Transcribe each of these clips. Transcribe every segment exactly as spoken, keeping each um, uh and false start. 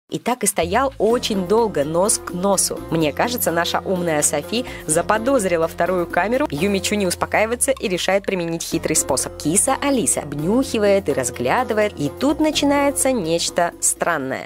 И так и стоял очень долго, нос к носу. Мне кажется, наша умная Софи заподозрила вторую камеру. Юмичу не успокаивается и решает применить хитрый способ. Киса Алиса обнюхивает и разглядывает, и тут начинается нечто странное.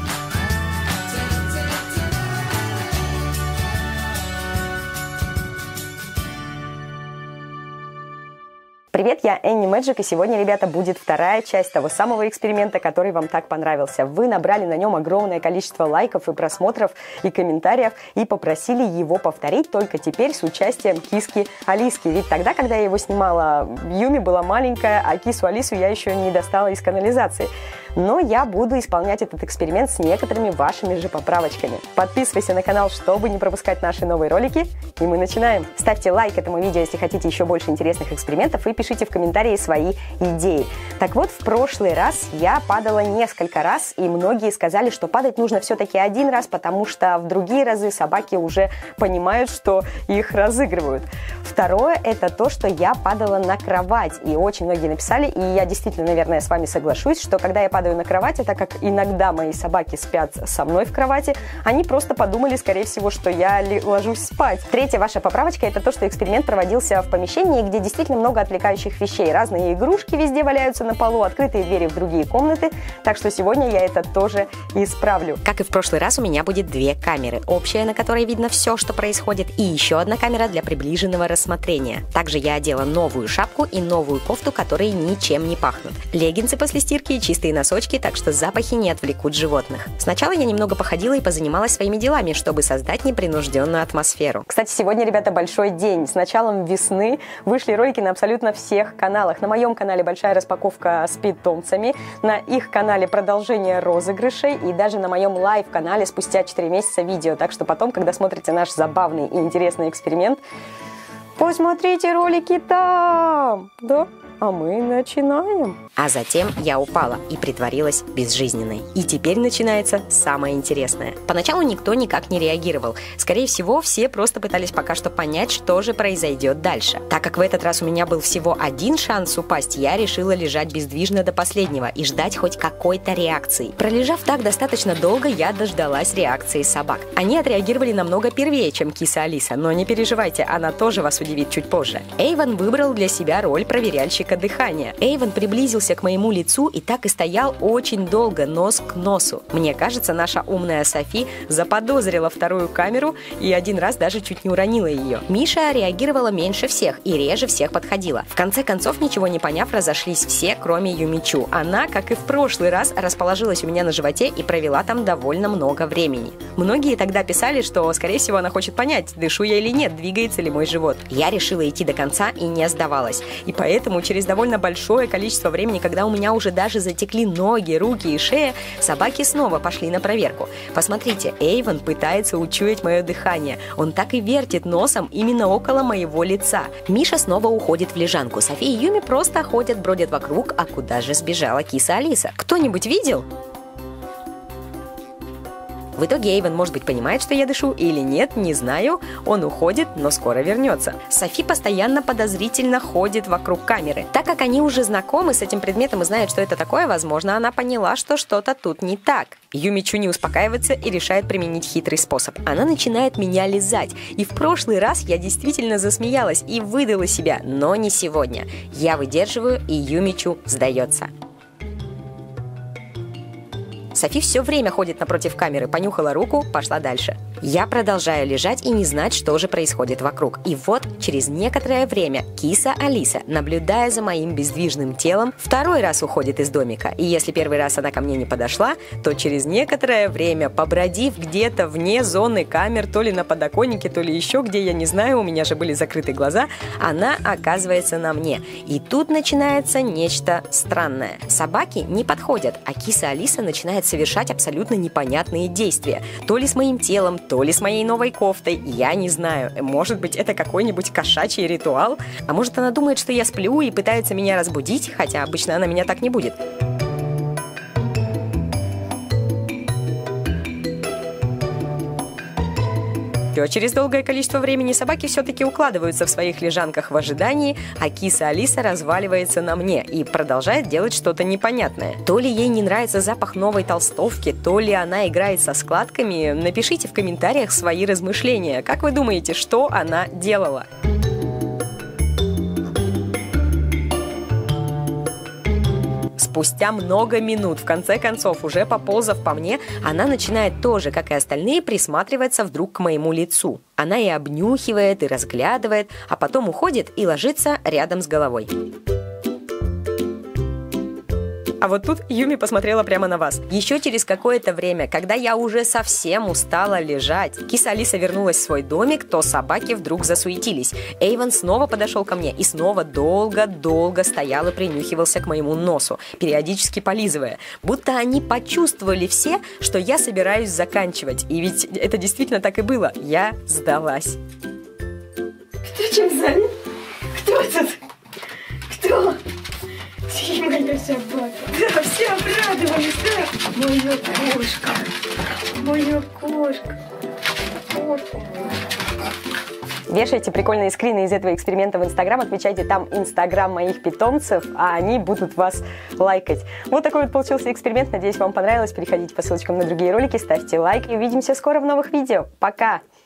Привет, я Энни Мэджик, и сегодня, ребята, будет вторая часть того самого эксперимента, который вам так понравился. Вы набрали на нем огромное количество лайков и просмотров, и комментариев, и попросили его повторить, только теперь с участием киски Алиски. Ведь тогда, когда я его снимала, Юми была маленькая, а кису Алису я еще не достала из канализации. Но я буду исполнять этот эксперимент с некоторыми вашими же поправочками. Подписывайся на канал, чтобы не пропускать наши новые ролики, и мы начинаем. Ставьте лайк этому видео, если хотите еще больше интересных экспериментов, и пишите в комментарии свои идеи. Так вот, в прошлый раз я падала несколько раз, и многие сказали, что падать нужно все-таки один раз, потому что в другие разы собаки уже понимают, что их разыгрывают. Второе, это то, что я падала на кровать, и очень многие написали, и я действительно, наверное, с вами соглашусь, что когда я падаю на кровати, так как иногда мои собаки спят со мной в кровати, они просто подумали, скорее всего, что я ложусь спать. Третья ваша поправочка — это то, что эксперимент проводился в помещении, где действительно много отвлекающих вещей. Разные игрушки везде валяются на полу, открытые двери в другие комнаты, так что сегодня я это тоже исправлю. Как и в прошлый раз, у меня будет две камеры. Общая, на которой видно все, что происходит, и еще одна камера для приближенного рассмотрения. Также я одела новую шапку и новую кофту, которые ничем не пахнут. Леггинсы после стирки и чистые носочки, так что запахи не отвлекут животных. Сначала я немного походила и позанималась своими делами, чтобы создать непринужденную атмосферу. Кстати, сегодня, ребята, большой день. С началом весны вышли ролики на абсолютно всех каналах. На моем канале большая распаковка с питомцами, на их канале продолжение розыгрышей, и даже на моем лайв-канале спустя четыре месяца видео. Так что потом, когда смотрите наш забавный и интересный эксперимент, посмотрите ролики там, да? А мы начинаем. А затем я упала и притворилась безжизненной. И теперь начинается самое интересное. Поначалу никто никак не реагировал. Скорее всего, все просто пытались пока что понять, что же произойдет дальше. Так как в этот раз у меня был всего один шанс упасть, я решила лежать бездвижно до последнего и ждать хоть какой-то реакции. Пролежав так достаточно долго, я дождалась реакции собак. Они отреагировали намного первее, чем киса Алиса, но не переживайте, она тоже вас удивит чуть позже. Эйвен выбрал для себя роль проверяльщика дыхания. Эйвен приблизился к моему лицу и так и стоял очень долго, нос к носу. Мне кажется, наша умная Софи заподозрила вторую камеру и один раз даже чуть не уронила ее. Миша реагировала меньше всех и реже всех подходила. В конце концов, ничего не поняв, разошлись все, кроме Юмичу. Она, как и в прошлый раз, расположилась у меня на животе и провела там довольно много времени. Многие тогда писали, что, скорее всего, она хочет понять, дышу я или нет, двигается ли мой живот. Я решила идти до конца и не сдавалась. И поэтому через довольно большое количество времени, когда у меня уже даже затекли ноги, руки и шея, собаки снова пошли на проверку. Посмотрите, Эйвен пытается учуять мое дыхание. Он так и вертит носом именно около моего лица. Миша снова уходит в лежанку. Софи и Юми просто ходят, бродят вокруг, а куда же сбежала киса Алиса? Кто-нибудь видел? В итоге Эйвен, может быть, понимает, что я дышу или нет, не знаю. Он уходит, но скоро вернется. Софи постоянно подозрительно ходит вокруг камеры. Так как они уже знакомы с этим предметом и знают, что это такое, возможно, она поняла, что что-то тут не так. Юмичу не успокаивается и решает применить хитрый способ. Она начинает меня лизать. И в прошлый раз я действительно засмеялась и выдала себя, но не сегодня. Я выдерживаю, и Юмичу сдается. Софи все время ходит напротив камеры, понюхала руку, пошла дальше. Я продолжаю лежать и не знать, что же происходит вокруг. И вот, через некоторое время, киса Алиса, наблюдая за моим бездвижным телом, второй раз уходит из домика. И если первый раз она ко мне не подошла, то через некоторое время, побродив где-то вне зоны камер, то ли на подоконнике, то ли еще где, я не знаю, у меня же были закрыты глаза, она оказывается на мне. И тут начинается нечто странное. Собаки не подходят, а киса Алиса начинает совершать абсолютно непонятные действия. То ли с моим телом, то ли с моей новой кофтой, я не знаю. Может быть, это какой-нибудь кошачий ритуал? А может, она думает, что я сплю и пытается меня разбудить, хотя обычно она меня так не будет. Но через долгое количество времени собаки все-таки укладываются в своих лежанках в ожидании, а киса Алиса разваливается на мне и продолжает делать что-то непонятное. То ли ей не нравится запах новой толстовки, то ли она играет со складками. Напишите в комментариях свои размышления. Как вы думаете, что она делала? Спустя много минут, в конце концов, уже поползав по мне, она начинает тоже, как и остальные, присматриваться вдруг к моему лицу. Она и обнюхивает, и разглядывает, а потом уходит и ложится рядом с головой. А вот тут Юми посмотрела прямо на вас. Еще через какое-то время, когда я уже совсем устала лежать, киса Алиса вернулась в свой домик, то собаки вдруг засуетились. Эйвен снова подошел ко мне и снова долго-долго стоял и принюхивался к моему носу, периодически полизывая. Будто они почувствовали все, что я собираюсь заканчивать. И ведь это действительно так и было. Я сдалась. Кто чем занят? Кто тут? Кто? Моя собака. Да, все обрадовались, да? Моя кошка. Моя кошка. Кошка. Вешайте прикольные скрины из этого эксперимента в Инстаграм, отмечайте там Инстаграм моих питомцев, а они будут вас лайкать. Вот такой вот получился эксперимент. Надеюсь, вам понравилось. Переходите по ссылочкам на другие ролики, ставьте лайк и увидимся скоро в новых видео. Пока!